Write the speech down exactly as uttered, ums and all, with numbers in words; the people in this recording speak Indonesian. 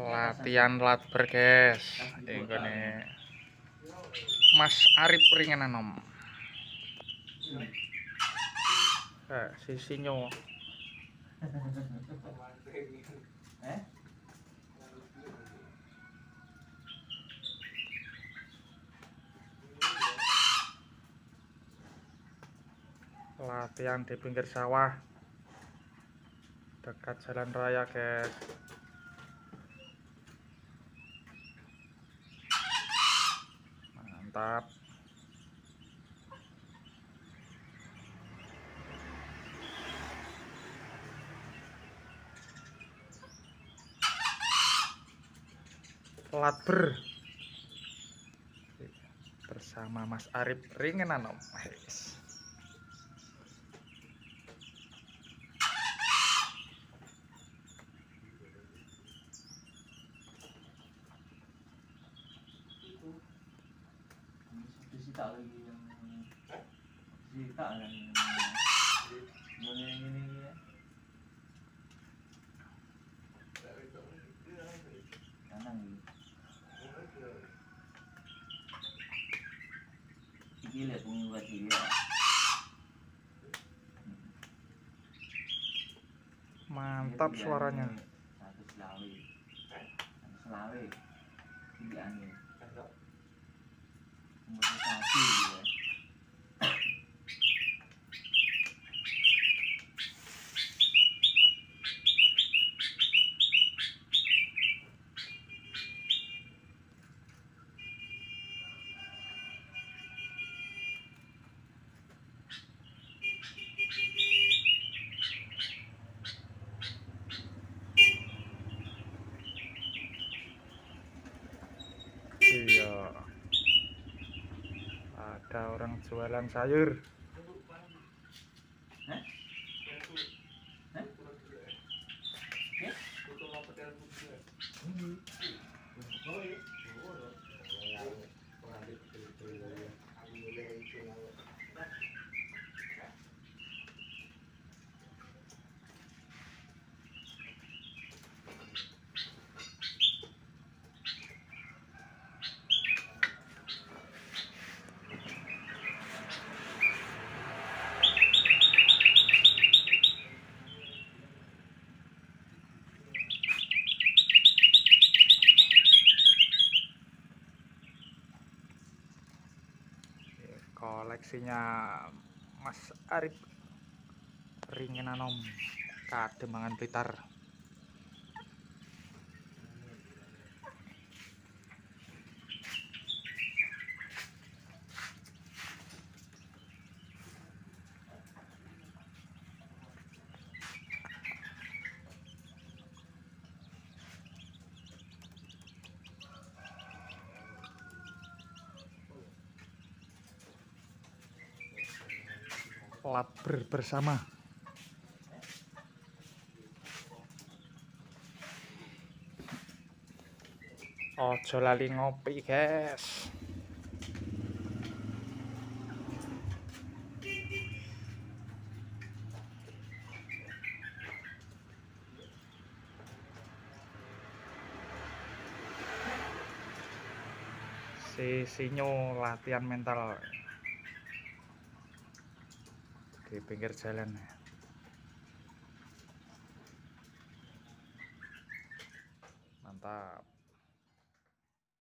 Latihan latber guys, ini Mas Arif ringan nom. Eh, sisinyo. Latihan di pinggir sawah dekat jalan raya guys. Mantap. Latber bersama Mas Arif ringan nom. Disita lagi yang disita yang ini ini ya. Kanan ini. Iki lihat bunyi buat dia. Mantap suaranya. Satu selawi. Satu selawi. Ini angin. Motivasi dia. Iya, ada orang jualan sayur. Hah? Hah? Koleksinya Mas Arif ringan nom Kademangan Blitar. Latber bersama. Ojo lali ngopi guys. Si sinyo latihan mental di pinggir jalan. Mantap.